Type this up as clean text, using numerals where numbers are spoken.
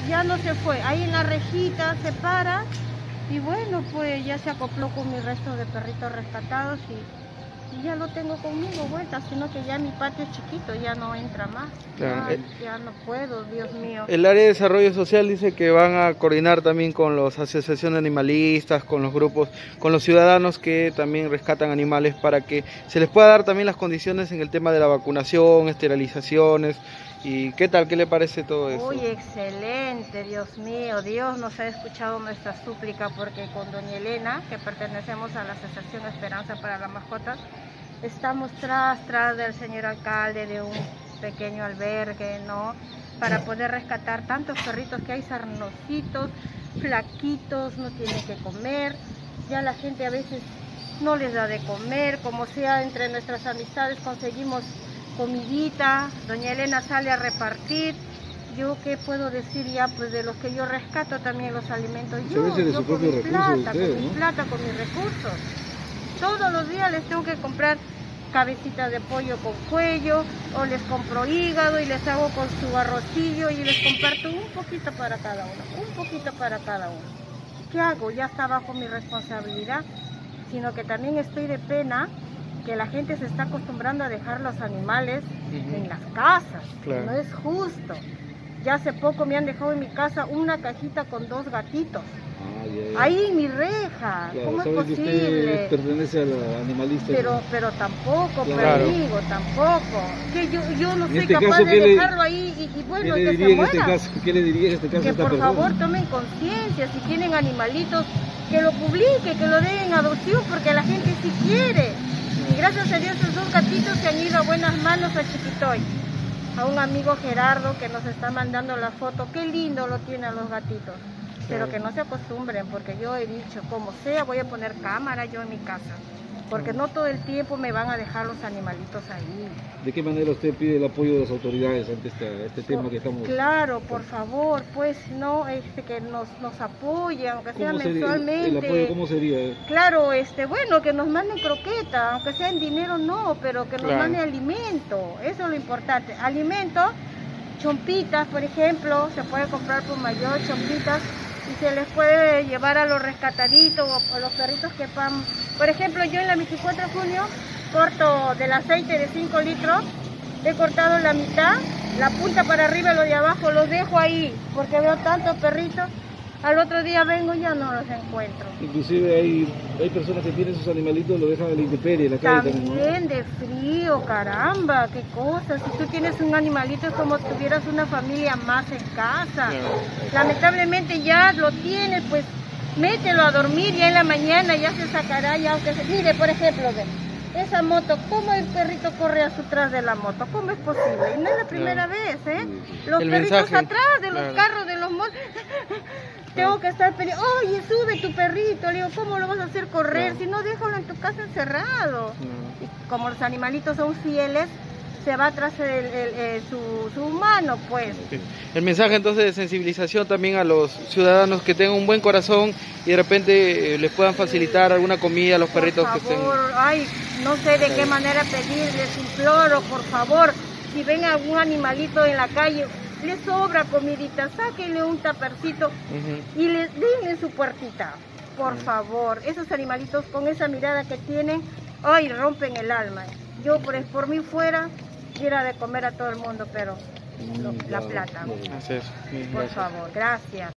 ya no se fue. Ahí en la rejita se para y bueno, pues ya se acopló con mi resto de perritos rescatados y ya lo tengo conmigo vuelta, sino que ya mi patio es chiquito, ya no entra más. Claro. Ya no puedo, Dios mío. El área de desarrollo social dice que van a coordinar también con las asociaciones animalistas, con los grupos, con los ciudadanos que también rescatan animales para que se les pueda dar también las condiciones en el tema de la vacunación, esterilizaciones. ¿Y qué tal? ¿Qué le parece todo eso? Uy, excelente, Dios mío. Dios nos ha escuchado nuestra súplica porque con doña Elena, que pertenecemos a la Asociación Esperanza para la Mascota, estamos tras del señor alcalde de un pequeño albergue, ¿no? Para poder rescatar tantos perritos que hay sarnositos, flaquitos, no tienen que comer. Ya la gente a veces no les da de comer, como sea entre nuestras amistades conseguimos comidita, doña Elena sale a repartir. Yo qué puedo decir ya, pues de los que yo rescato también los alimentos yo con mi plata, con mis recursos. Todos los días les tengo que comprar cabecitas de pollo con cuello, o les compro hígado y les hago con su arrocillo y les comparto un poquito para cada uno, un poquito para cada uno. ¿Qué hago? Ya está bajo mi responsabilidad, sino que también estoy de pena que la gente se está acostumbrando a dejar los animales en las casas. Claro. No es justo. Ya hace poco me han dejado en mi casa una cajita con 2 gatitos. Ahí en mi reja. Claro, ¿cómo es posible? Que usted pertenece a la animalista. Pero tampoco, claro. Digo, tampoco. Que yo no soy capaz de dejarlo ahí y bueno, que se muera. ¿Qué le diría en este caso? Que por favor tomen conciencia, si tienen animalitos, que lo publiquen, que lo den en adopción, porque la gente sí quiere. Y gracias a Dios esos 2 gatitos se han ido a buenas manos a Chiquitoy. A un amigo Gerardo que nos está mandando la foto. Qué lindo lo tienen los gatitos. Pero que no se acostumbren, porque yo he dicho, como sea, voy a poner cámara yo en mi casa. Porque no todo el tiempo me van a dejar los animalitos ahí. ¿De qué manera usted pide el apoyo de las autoridades ante este tema que estamos...? Claro, por favor, pues no, que nos apoyen, aunque sea mensualmente. ¿El apoyo cómo sería? Claro, bueno, que nos manden croqueta, aunque sea en dinero no, pero que nos manden alimento, eso es lo importante. Alimento, chompitas, por ejemplo, se puede comprar por mayor, chompitas, y se les puede llevar a los rescataditos o a los perritos que pan. Por ejemplo, yo en la 24 de junio corto del aceite de 5 litros, he cortado la mitad, la punta para arriba, lo de abajo los dejo ahí, porque veo tantos perritos. Al otro día vengo y ya no los encuentro. Inclusive hay personas que tienen sus animalitos, lo dejan a la intemperie, en la calle también, ¿no? De frío, caramba, qué cosas. Si tú tienes un animalito es como si tuvieras una familia más en casa. Lamentablemente ya lo tienes, pues mételo a dormir, ya en la mañana ya se sacará, ya aunque se... Mire, por ejemplo, esa moto, ¿cómo el perrito corre atrás de la moto? ¿Cómo es posible? Y no es la primera vez, ¿eh? Los perritos atrás de los carros, de los motos. Tengo que estar peleando, oye, sube tu perrito, le digo, ¿cómo lo vas a hacer correr? Si no, déjalo en tu casa encerrado. Y como los animalitos son fieles, se va atrás su humano, pues. El mensaje entonces de sensibilización también a los ciudadanos que tengan un buen corazón y de repente les puedan facilitar alguna comida a los perritos que estén... Ay, no sé de qué manera pedirles, imploro, por favor, si ven algún animalito en la calle, les sobra comidita, sáquenle un tapercito y denle su puertita, por favor. Esos animalitos con esa mirada que tienen, ay, rompen el alma. Yo por mí fuera, diera de comer a todo el mundo, pero la plata. Así es. Por favor, gracias.